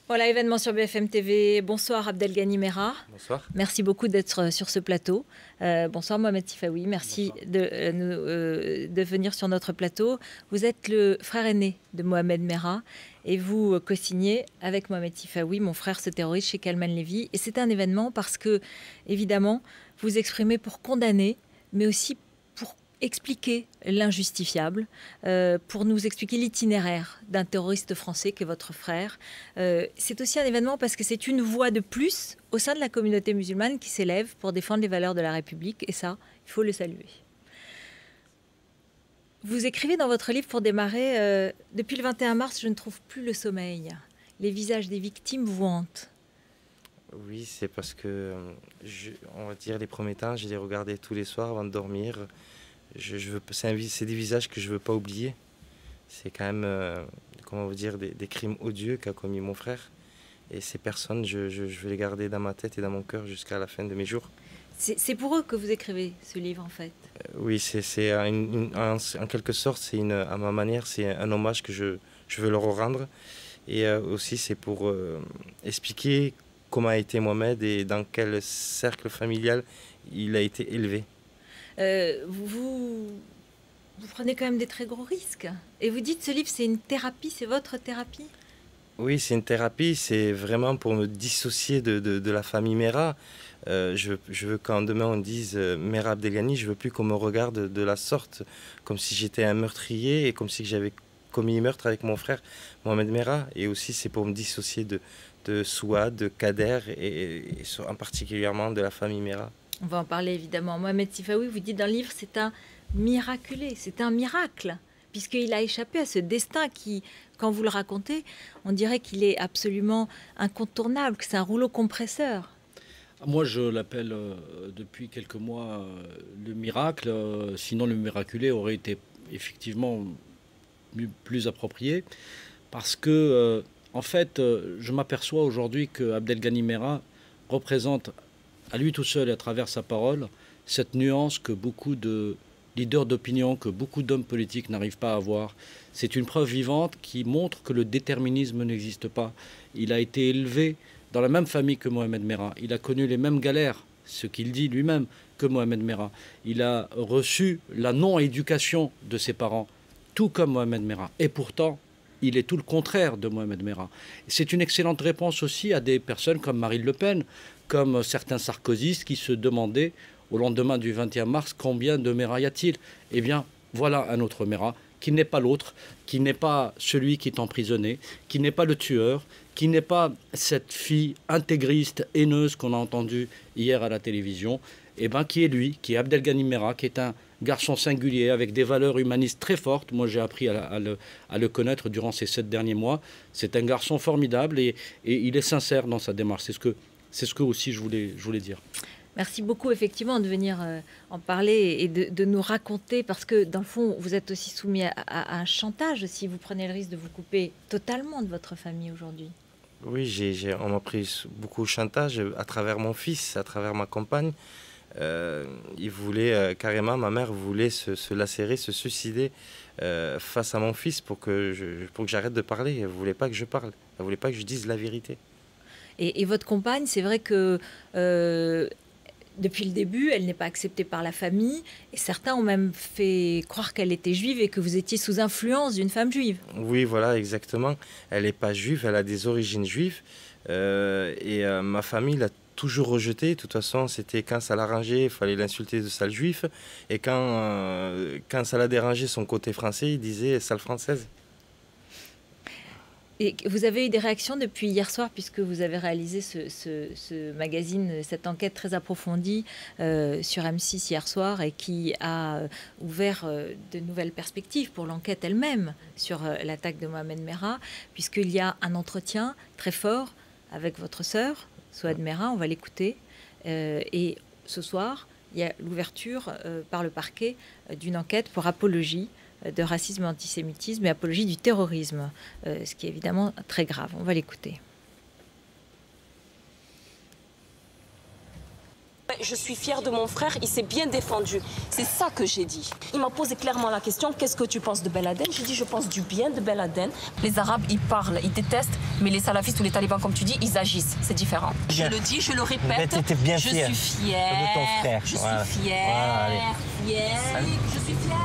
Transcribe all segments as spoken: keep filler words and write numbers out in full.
Voilà, événement sur B F M T V. Bonsoir Abdelghany Merah. Bonsoir. Merci beaucoup d'être sur ce plateau. Euh, bonsoir Mohamed Sifawi, merci de, euh, euh, de venir sur notre plateau. Vous êtes le frère aîné de Mohamed Merah et vous co-signez avec Mohamed Sifawi, mon frère, ce terroriste chez Kalman Levy. Et c'est un événement parce que, évidemment, vous exprimez pour condamner, mais aussi pour expliquer l'injustifiable, euh, pour nous expliquer l'itinéraire d'un terroriste français qui est votre frère. Euh, c'est aussi un événement parce que c'est une voix de plus au sein de la communauté musulmane qui s'élève pour défendre les valeurs de la République, et ça, il faut le saluer. Vous écrivez dans votre livre pour démarrer, euh, depuis le vingt et un mars, je ne trouve plus le sommeil. Les visages des victimes vous hantent. Oui, c'est parce que, je, on va dire, les premiers temps, je les regardais tous les soirs avant de dormir. Je, je veux, c'est des visages que je ne veux pas oublier. C'est quand même, euh, comment vous dire, des, des crimes odieux qu'a commis mon frère. Et ces personnes, je, je, je veux les garder dans ma tête et dans mon cœur jusqu'à la fin de mes jours. C'est pour eux que vous écrivez ce livre, en fait. Euh, oui, c'est en, en quelque sorte, c'est à ma manière, c'est un hommage que je, je veux leur rendre. Et euh, aussi, c'est pour euh, expliquer comment a été Mohamed et dans quel cercle familial il a été élevé. Euh, vous, vous prenez quand même des très gros risques. Et vous dites ce livre, c'est une thérapie, c'est votre thérapie? Oui, c'est une thérapie, c'est vraiment pour me dissocier de, de, de la famille Merah. Euh, je, je veux quand demain on dise euh, Merah Abdelghany, je veux plus qu'on me regarde de la sorte, comme si j'étais un meurtrier et comme si j'avais commis meurtre avec mon frère Mohamed Merah. Et aussi c'est pour me dissocier de, de Souad, de Kader et, et en particulièrement de la famille Merah. On va en parler évidemment. Mohamed Sifawi, vous dites dans le livre, c'est un miraculé, c'est un miracle, puisqu'il a échappé à ce destin qui, quand vous le racontez, on dirait qu'il est absolument incontournable, que c'est un rouleau compresseur. Moi, je l'appelle euh, depuis quelques mois euh, le miracle. Euh, sinon, le miraculé aurait été effectivement plus approprié. Parce que, euh, en fait, euh, je m'aperçois aujourd'hui que Abdelghany Merah représente à lui tout seul et à travers sa parole cette nuance que beaucoup de leaders d'opinion, que beaucoup d'hommes politiques n'arrivent pas à avoir. C'est une preuve vivante qui montre que le déterminisme n'existe pas. Il a été élevé dans la même famille que Mohamed Merah. Il a connu les mêmes galères, ce qu'il dit lui-même, que Mohamed Merah. Il a reçu la non-éducation de ses parents, tout comme Mohamed Merah. Et pourtant, il est tout le contraire de Mohamed Merah. C'est une excellente réponse aussi à des personnes comme Marine Le Pen, comme certains sarkozystes qui se demandaient au lendemain du vingt et un mars combien de Merah y a-t-il. Eh bien, voilà un autre Merah qui n'est pas l'autre, qui n'est pas celui qui est emprisonné, qui n'est pas le tueur, qui n'est pas cette fille intégriste, haineuse qu'on a entendue hier à la télévision, et ben qui est lui, qui est Abdelghany Merah, qui est un garçon singulier avec des valeurs humanistes très fortes. Moi, j'ai appris à, à, le, à le connaître durant ces sept derniers mois. C'est un garçon formidable et, et il est sincère dans sa démarche. C'est ce que, c'est ce que aussi je voulais, je voulais dire. Merci beaucoup, effectivement, de venir euh, en parler et de, de nous raconter, parce que, dans le fond, vous êtes aussi soumis à, à, à un chantage si vous prenez le risque de vous couper totalement de votre famille aujourd'hui. Oui, j'ai, j'ai, on m'a pris beaucoup au chantage à travers mon fils, à travers ma compagne. Euh, il voulait euh, carrément, ma mère voulait se, se lacérer, se suicider euh, face à mon fils pour que, je, pour que j'arrête de parler. Elle ne voulait pas que je parle, elle ne voulait pas que je dise la vérité. Et, et votre compagne, c'est vrai que euh, depuis le début, elle n'est pas acceptée par la famille, et certains ont même fait croire qu'elle était juive et que vous étiez sous influence d'une femme juive. Oui, voilà, exactement. Elle n'est pas juive, elle a des origines juives, euh, et euh, ma famille l'a toujours rejeté. De toute façon, c'était quand ça l'arrangeait, il fallait l'insulter de sale juif, et quand, euh, quand ça l'a dérangé son côté français, il disait sale française. Et vous avez eu des réactions depuis hier soir, puisque vous avez réalisé ce, ce, ce magazine, cette enquête très approfondie euh, sur M six hier soir, et qui a ouvert euh, de nouvelles perspectives pour l'enquête elle-même sur euh, l'attaque de Mohamed Merah, puisqu'il y a un entretien très fort avec votre sœur, Souad Merah, on va l'écouter. Euh, et ce soir, il y a l'ouverture euh, par le parquet euh, d'une enquête pour apologie de racisme et antisémitisme et apologie du terrorisme, euh, ce qui est évidemment très grave. On va l'écouter. je suis fière de mon frère, il s'est bien défendu. C'est ça que j'ai dit. Il m'a posé clairement la question, qu'est-ce que tu penses de Ben Laden? J'ai dit, je pense du bien de Ben Laden. Les Arabes, ils parlent, ils détestent, mais les salafistes ou les talibans, comme tu dis, ils agissent. C'est différent. Bien. Je le dis, je le répète. Mais bien je fière suis fière de ton frère. Je voilà. suis fière, voilà, fière, je suis fière.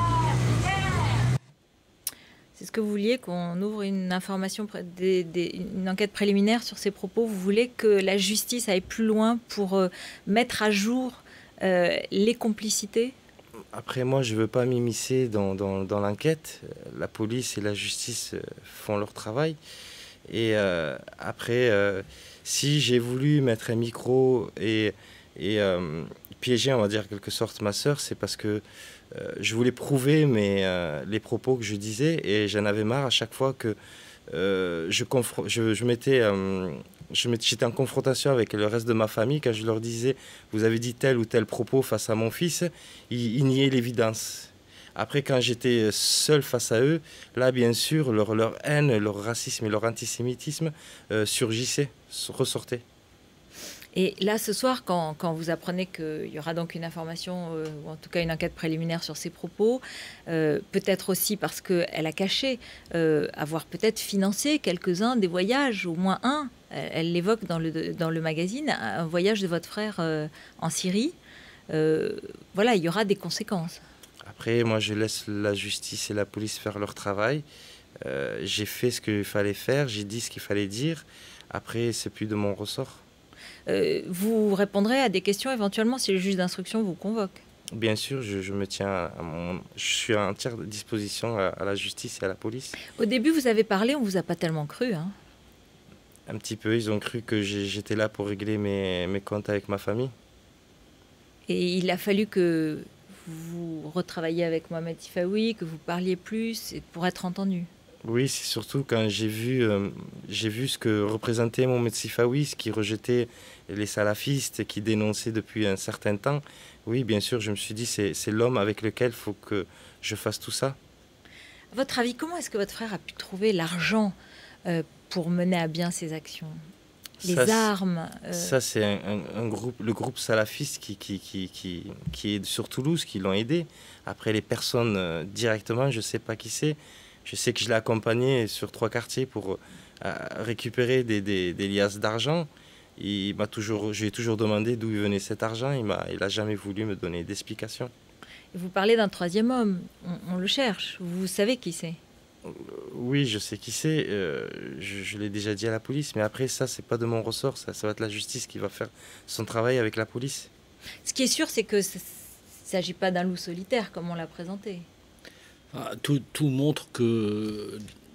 C'est ce que vous vouliez, qu'on ouvre une information, des, des, une enquête préliminaire sur ces propos. Vous voulez que la justice aille plus loin pour euh, mettre à jour euh, les complicités? Après, moi, je ne veux pas m'immiscer dans, dans, dans l'enquête. La police et la justice font leur travail. Et euh, après, euh, si j'ai voulu mettre un micro et, et euh, piéger, on va dire, en quelque sorte, ma sœur, c'est parce que Euh, je voulais prouver mes, euh, les propos que je disais et j'en avais marre à chaque fois que euh, je, je, je m'étais, euh, j'étais en confrontation avec le reste de ma famille. Quand je leur disais « vous avez dit tel ou tel propos face à mon fils », ils, ils niaient l'évidence. Après, quand j'étais seul face à eux, là, bien sûr, leur, leur haine, leur racisme et leur antisémitisme euh, surgissaient, ressortaient. Et là, ce soir, quand, quand vous apprenez qu'il y aura donc une information, euh, ou en tout cas une enquête préliminaire sur ces propos, euh, peut-être aussi parce qu'elle a caché euh, avoir peut-être financé quelques-uns des voyages, au moins un, elle l'évoque dans le, dans le magazine, un voyage de votre frère euh, en Syrie. Euh, voilà, il y aura des conséquences. Après, moi, je laisse la justice et la police faire leur travail. Euh, j'ai fait ce qu'il fallait faire, j'ai dit ce qu'il fallait dire. Après, c'est plus de mon ressort. Euh, vous répondrez à des questions éventuellement si le juge d'instruction vous convoque? Bien sûr, je, je me tiens à mon, je suis à entière disposition à, à la justice et à la police. Au début, vous avez parlé, on vous a pas tellement cru, hein? Un petit peu, ils ont cru que j'étais là pour régler mes, mes comptes avec ma famille. Et il a fallu que vous retravailliez avec Mohamed Tifaoui, que vous parliez plus pour être entendu. Oui, c'est surtout quand j'ai vu, euh, j'ai vu ce que représentait Mohamed Tifaoui, ce qui rejetait les salafistes, qui dénonçait depuis un certain temps. Oui, bien sûr, je me suis dit, c'est, c'est l'homme avec lequel il faut que je fasse tout ça. À votre avis, comment est-ce que votre frère a pu trouver l'argent euh, pour mener à bien ses actions? Les ça, armes euh... Ça, c'est un, un, un groupe, le groupe salafiste qui, qui, qui, qui, qui est sur Toulouse, qui l'ont aidé. Après, les personnes euh, directement, je ne sais pas qui c'est. Je sais que je l'ai accompagné sur trois quartiers pour euh, récupérer des, des, des liasses d'argent. Il m'a toujours, je lui ai toujours demandé d'où venait cet argent. Il n'a il a jamais voulu me donner d'explication. Vous parlez d'un troisième homme. On, on le cherche. Vous savez qui c'est? Oui, je sais qui c'est. Euh, je je l'ai déjà dit à la police. Mais après, ça, c'est pas de mon ressort. Ça, ça va être la justice qui va faire son travail avec la police. Ce qui est sûr, c'est que ça ne s'agit pas d'un loup solitaire, comme on l'a présenté. Ah, tout, tout montre que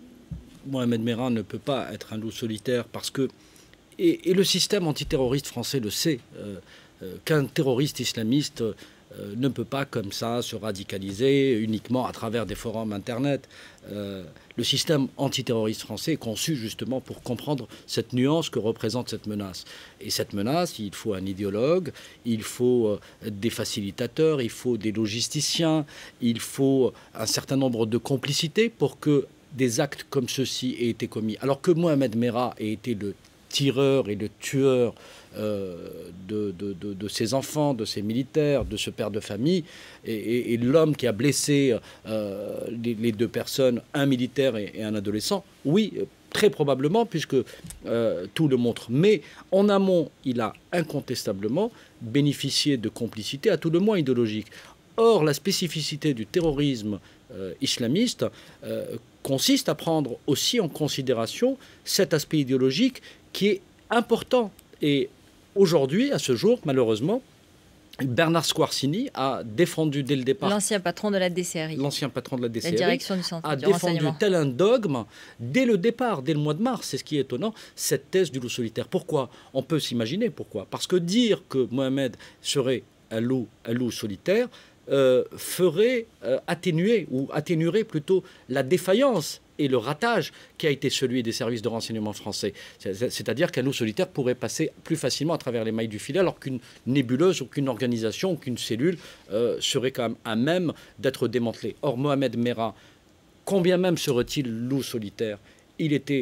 Mohamed Merah ne peut pas être un loup solitaire parce que, et, et le système antiterroriste français le sait, euh, euh, qu'un terroriste islamiste euh, ne peut pas comme ça se radicaliser uniquement à travers des forums Internet. Euh, le système antiterroriste français est conçu justement pour comprendre cette nuance que représente cette menace. Et cette menace, il faut un idéologue, il faut euh, des facilitateurs, il faut des logisticiens, il faut un certain nombre de complicités pour que des actes comme ceux-ci aient été commis. Alors que Mohamed Merah ait été le tireur et le tueur euh, de, de, de, de ses enfants, de ses militaires, de ce père de famille, et, et, et l'homme qui a blessé euh, les, les deux personnes, un militaire et, et un adolescent, oui, très probablement, puisque euh, tout le montre. Mais en amont, il a incontestablement bénéficié de complicité, à tout le moins idéologique. Or, la spécificité du terrorisme euh, islamiste euh, consiste à prendre aussi en considération cet aspect idéologique qui est important. Et aujourd'hui, à ce jour, malheureusement, Bernard Squarcini a défendu dès le départ... L'ancien patron de la D C R I. L'ancien patron de la D C R I. La direction du centre a du défendu renseignement. tel un dogme, dès le départ, dès le mois de mars, c'est ce qui est étonnant, cette thèse du loup solitaire. Pourquoi? On peut s'imaginer pourquoi. Parce que dire que Mohamed serait un loup, un loup solitaire euh, ferait euh, atténuer, ou atténuerait plutôt la défaillance et le ratage qui a été celui des services de renseignement français. C'est-à-dire qu'un loup solitaire pourrait passer plus facilement à travers les mailles du filet, alors qu'une nébuleuse ou qu'une organisation ou qu'une cellule euh, serait quand même à même d'être démantelée. Or, Mohamed Merah, combien même serait-il loup solitaire, il était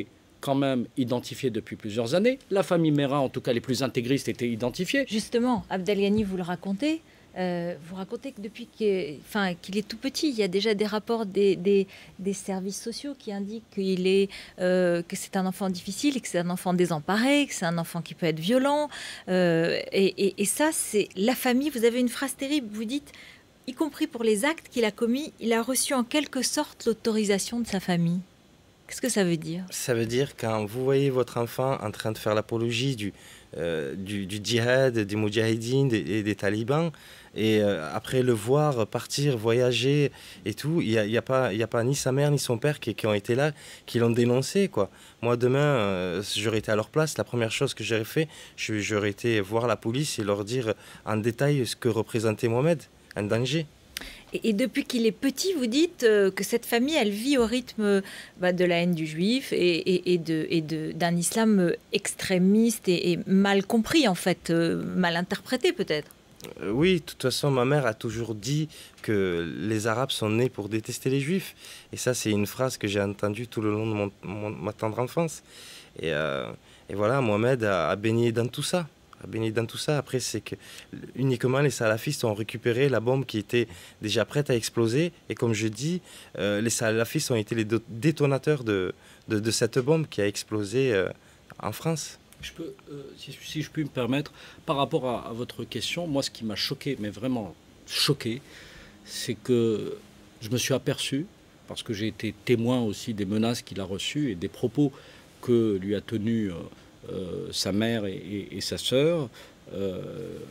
quand même identifiés depuis plusieurs années. La famille Merah, en tout cas les plus intégristes, étaient identifiés. Justement, Abdelghani, vous le racontez. Euh, vous racontez que depuis qu'il enfin, qu'il est tout petit, il y a déjà des rapports des, des, des services sociaux qui indiquent qu'il est, euh, que c'est un enfant difficile, que c'est un enfant désemparé, que c'est un enfant qui peut être violent. Euh, et, et, et ça, c'est la famille. Vous avez une phrase terrible, vous dites, y compris pour les actes qu'il a commis, il a reçu en quelque sorte l'autorisation de sa famille. Qu'est-ce que ça veut dire? Ça veut dire quand vous voyez votre enfant en train de faire l'apologie du, euh, du, du djihad, des moudjahidines et des, des talibans, et euh, après le voir partir, voyager et tout, il n'y a, y a, pas, y a pas ni sa mère ni son père qui, qui ont été là, qui l'ont dénoncé, quoi. Moi, demain, euh, j'aurais été à leur place, la première chose que j'aurais fait, j'aurais été voir la police et leur dire en détail ce que représentait Mohamed, un danger. Et, et depuis qu'il est petit, vous dites euh, que cette famille, elle vit au rythme bah, de la haine du juif et, et, et de, et de, d'un islam extrémiste et, et mal compris, en fait, euh, mal interprété peut-être. Euh, oui, de toute façon, ma mère a toujours dit que les Arabes sont nés pour détester les Juifs. Et ça, c'est une phrase que j'ai entendue tout le long de mon, mon, ma tendre enfance. Et, euh, et voilà, Mohamed a, a baigné dans tout ça. A baigné dans tout ça. Après, c'est que uniquement les salafistes ont récupéré la bombe qui était déjà prête à exploser. Et comme je dis, euh, les salafistes ont été les détonateurs de, de, de cette bombe qui a explosé euh, en France. Je peux, euh, si, si je puis me permettre, par rapport à, à votre question, moi ce qui m'a choqué, mais vraiment choqué, c'est que je me suis aperçu, parce que j'ai été témoin aussi des menaces qu'il a reçues et des propos que lui a tenus euh, euh, sa mère et, et, et sa sœur, euh,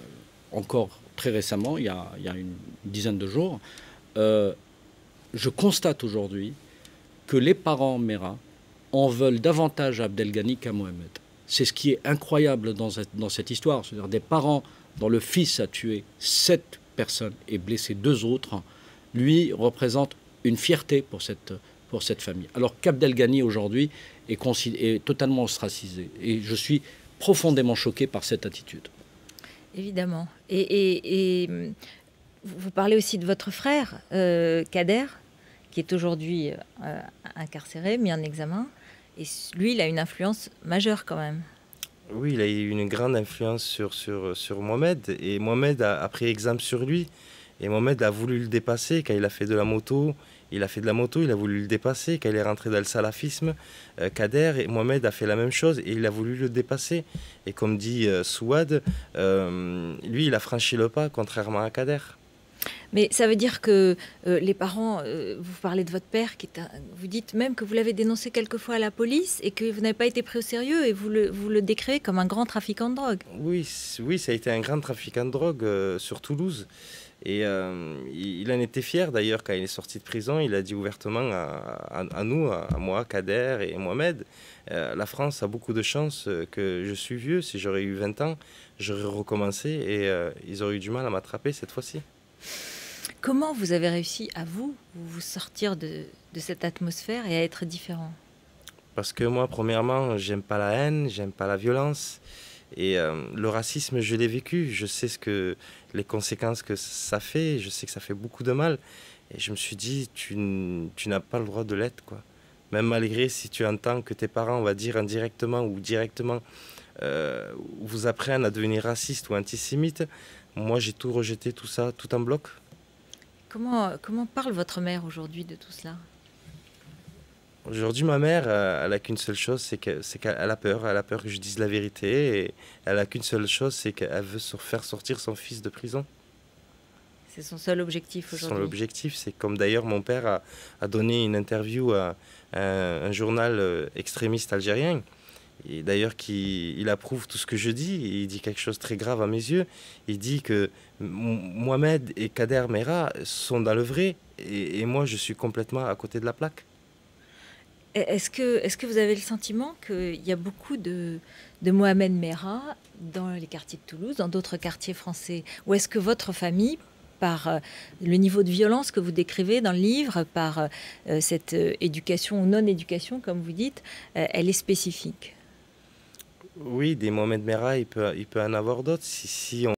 encore très récemment, il y a, il y a une dizaine de jours, euh, je constate aujourd'hui que les parents Merah en veulent davantage à Abdelghani qu'à Mohamed. C'est ce qui est incroyable dans cette, dans cette histoire. C'est-à-dire des parents dont le fils a tué sept personnes et blessé deux autres, lui représente une fierté pour cette, pour cette famille. Alors qu'Abdelghani aujourd'hui est, est totalement ostracisé. Et je suis profondément choqué par cette attitude. Évidemment. Et, et, et vous parlez aussi de votre frère, euh, Kader, qui est aujourd'hui euh, incarcéré, mis en examen. Et lui, il a une influence majeure quand même. Oui, il a eu une grande influence sur, sur, sur Mohamed. Et Mohamed a, a pris exemple sur lui. Et Mohamed a voulu le dépasser quand il a fait de la moto. Il a fait de la moto, il a voulu le dépasser. Quand il est rentré dans le salafisme, euh, Kader et Mohamed a fait la même chose et il a voulu le dépasser. Et comme dit euh, Souad, euh, lui, il a franchi le pas, contrairement à Kader. Mais ça veut dire que euh, les parents, euh, vous parlez de votre père, qui est un, vous dites même que vous l'avez dénoncé quelquefois à la police et que vous n'avez pas été pris au sérieux et vous le, vous le décrivez comme un grand trafiquant de drogue. Oui, oui, ça a été un grand trafiquant de drogue euh, sur Toulouse. Et euh, il en était fier d'ailleurs quand il est sorti de prison. Il a dit ouvertement à, à, à nous, à moi, Kader et Mohamed, euh, la France a beaucoup de chance que je suis vieux. Si j'aurais eu vingt ans, j'aurais recommencé et euh, ils auraient eu du mal à m'attraper cette fois-ci. Comment vous avez réussi à vous, vous sortir de, de cette atmosphère et à être différent? Parce que moi, premièrement, j'aime pas la haine, j'aime pas la violence. Et euh, le racisme, je l'ai vécu. Je sais ce que, les conséquences que ça fait. Je sais que ça fait beaucoup de mal. Et je me suis dit, tu, tu n'as pas le droit de l'être, quoi. Même malgré si tu entends que tes parents, on va dire indirectement ou directement, euh, vous apprennent à devenir raciste ou antisémite. Moi, j'ai tout rejeté, tout ça, tout en bloc. Comment, comment parle votre mère aujourd'hui de tout cela? Aujourd'hui, ma mère, elle n'a qu'une seule chose, c'est qu'elle a peur. Elle a peur que je dise la vérité. Et elle n'a qu'une seule chose, c'est qu'elle veut faire sortir son fils de prison. C'est son seul objectif aujourd'hui. Son objectif, c'est comme d'ailleurs mon père a, a donné une interview à un, un journal extrémiste algérien. Et d'ailleurs, qui, il approuve tout ce que je dis. Il dit quelque chose de très grave à mes yeux. Il dit que Mohamed et Kader Merah sont dans le vrai. Et, et moi, je suis complètement à côté de la plaque. Est-ce que, est-ce que vous avez le sentiment qu'il y a beaucoup de, de Mohamed Merah dans les quartiers de Toulouse, dans d'autres quartiers français? Ou est-ce que votre famille, par euh, le niveau de violence que vous décrivez dans le livre, par euh, cette euh, éducation ou non-éducation, comme vous dites, euh, elle est spécifique? Oui, des Mohamed Merah, il peut, il peut en avoir d'autres. Si, si on